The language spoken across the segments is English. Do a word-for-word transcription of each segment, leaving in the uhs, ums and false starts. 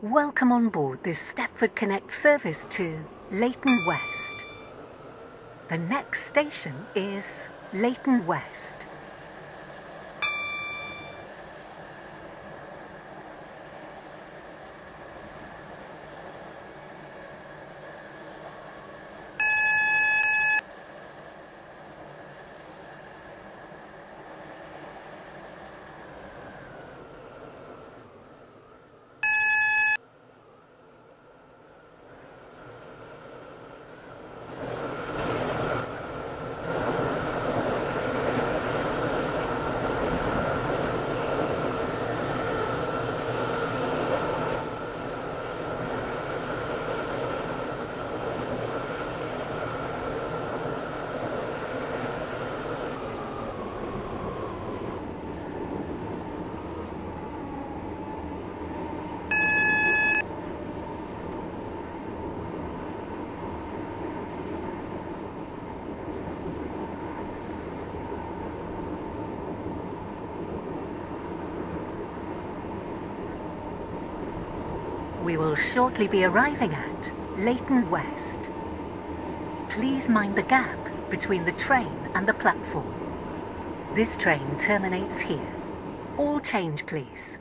Welcome on board this Stepford Connect service to Leighton West. The next station is Leighton West. We will shortly be arriving at Leighton West. Please mind the gap between the train and the platform. This train terminates here. All change, please.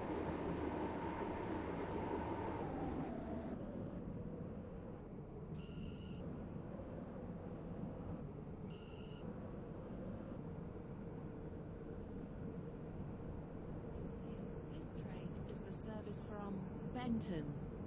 This train is the service from Benton.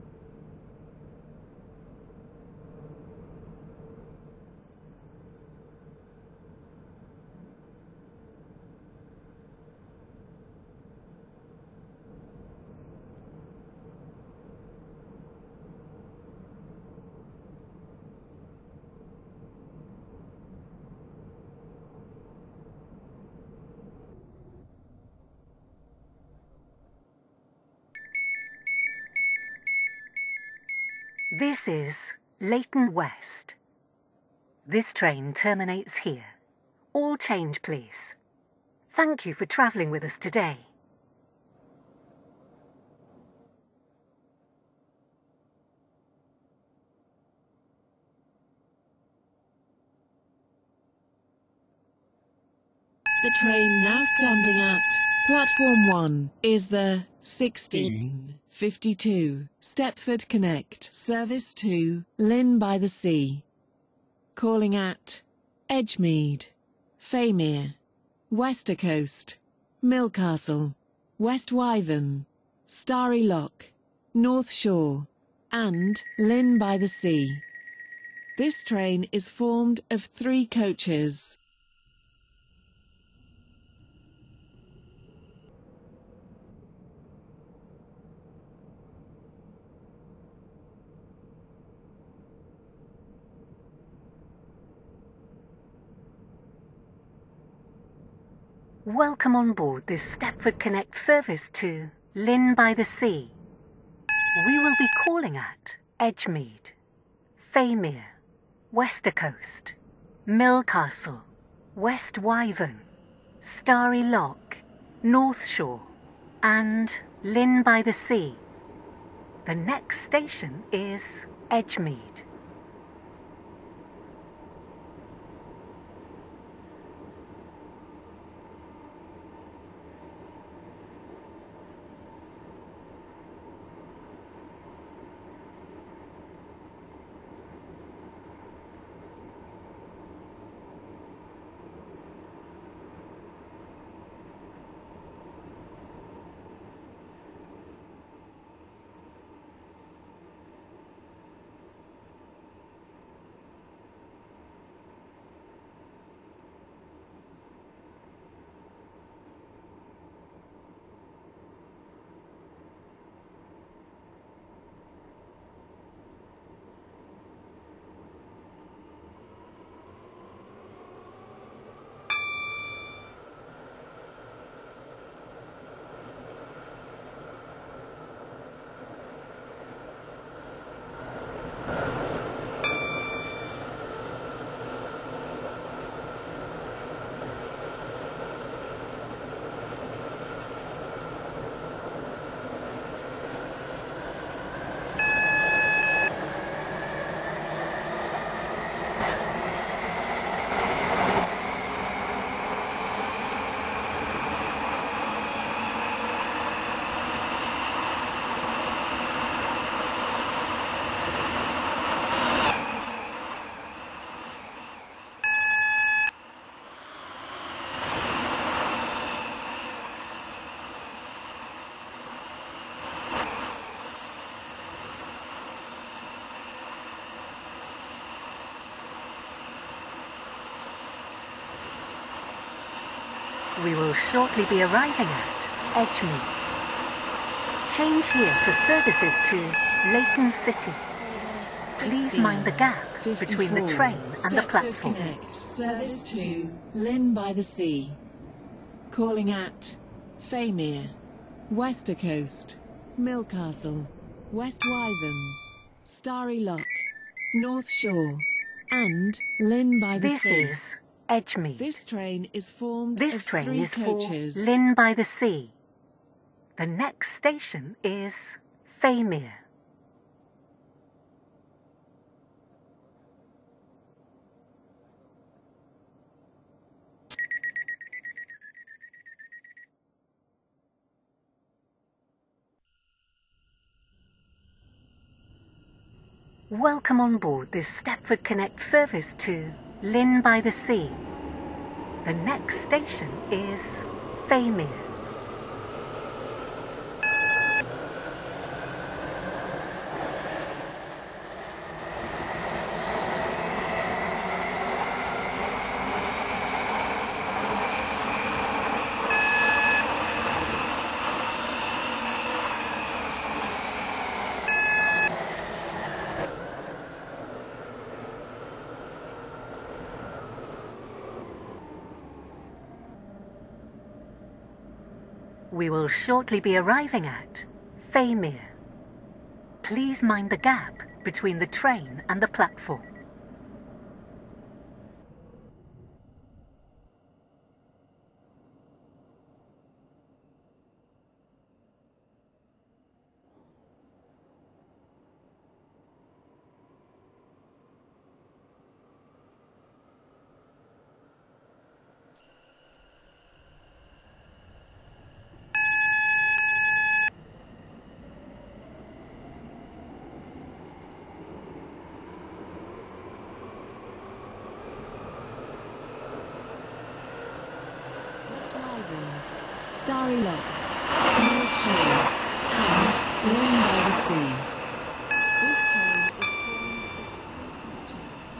This is Leighton West. This train terminates here. All change, please. Thank you for travelling with us today. The train now standing at Platform one is the sixteen fifty-two Stepford Connect service to Lynn by the Sea. Calling at Edgemead, Faymere, Westercoast, Millcastle, West Wyvern, Starry Lock, North Shore, and Lynn by the Sea. This train is formed of three coaches. Welcome on board this Stepford Connect service to Lynn by the Sea. We will be calling at Edgemead, Faymere, Westercoast, Millcastle, West Wyvern, Starry Lock, North Shore, and Lynn by the Sea. The next station is Edgemead. We will shortly be arriving at Edgemead. Change here for services to Leighton City. Please mind the gap between the train and the platform. Connect service to Lynn by the Sea. Calling at Faymere, Westercoast, Millcastle, West Wyvern, Starry Lock, North Shore, and Lynn by the This Sea. is Edgemead. This train is formed This of train three is coaches. for Lynn by the Sea. The next station is Faymere. Welcome on board this Stepford Connect service to Lynn by the Sea. The next station is Faymere. We will shortly be arriving at Faymere. Please mind the gap between the train and the platform. West Wyvern, Starry Lock, North Shore, and Lynn by the Sea. This train is formed of three coaches.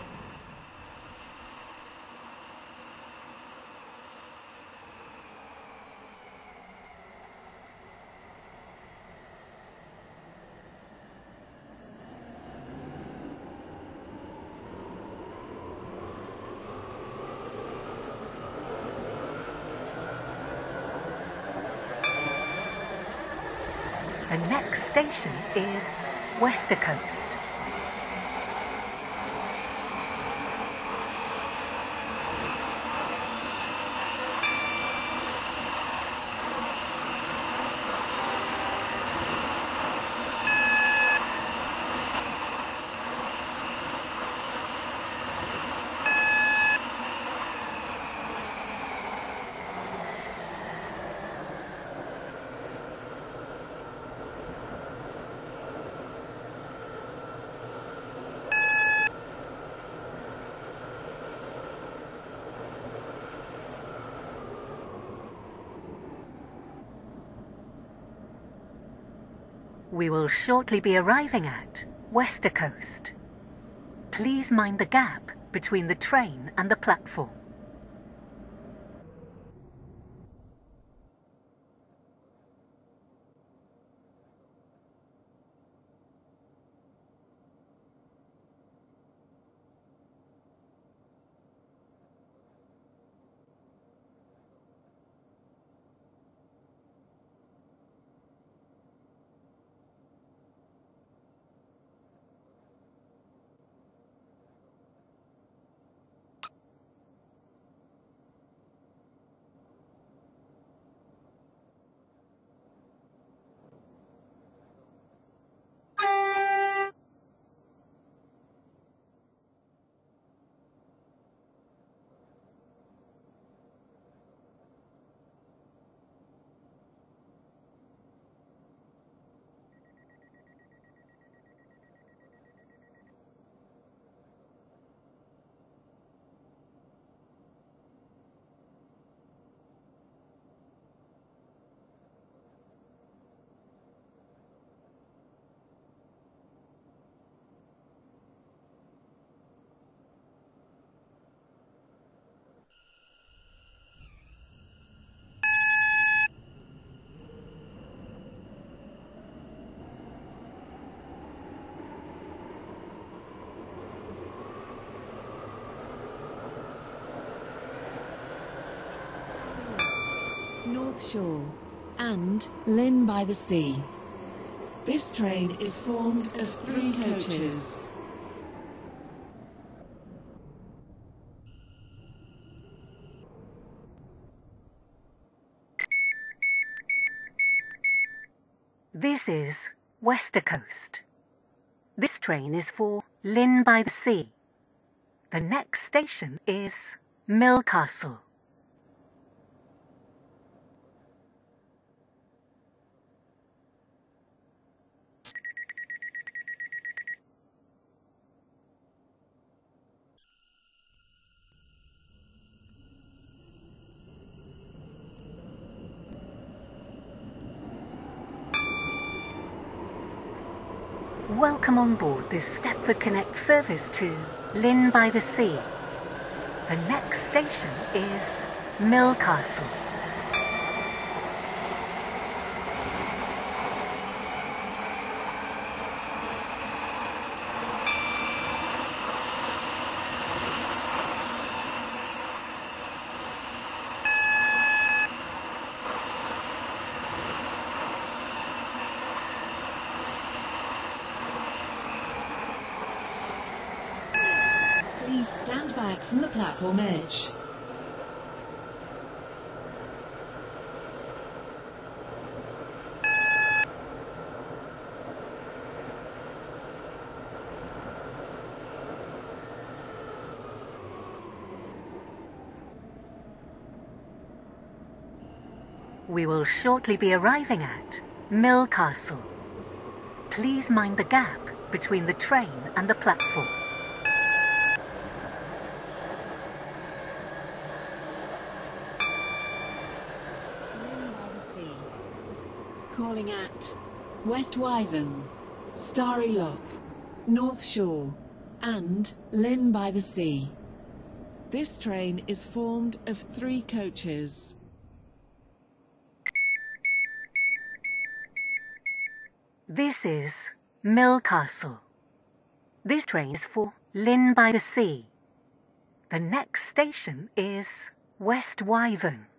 The next station is Westercoast. We will shortly be arriving at Westercoast. Please mind the gap between the train and the platform. North Shore, and Lynn by the Sea. This train is formed of three coaches. This is Wester Coast. This train is for Lynn by the Sea. The next station is Millcastle. Welcome on board this Stepford Connect service to Lynn by the Sea. The next station is Millcastle. Please stand back from the platform edge. We will shortly be arriving at Millcastle. Please mind the gap between the train and the platform. Lynn by the Sea. Calling at West Wyvern, Starry Lock, North Shore, and Lynn by the Sea. This train is formed of three coaches. This is Millcastle. This train is for Lynn by the Sea. The next station is West Wyvern.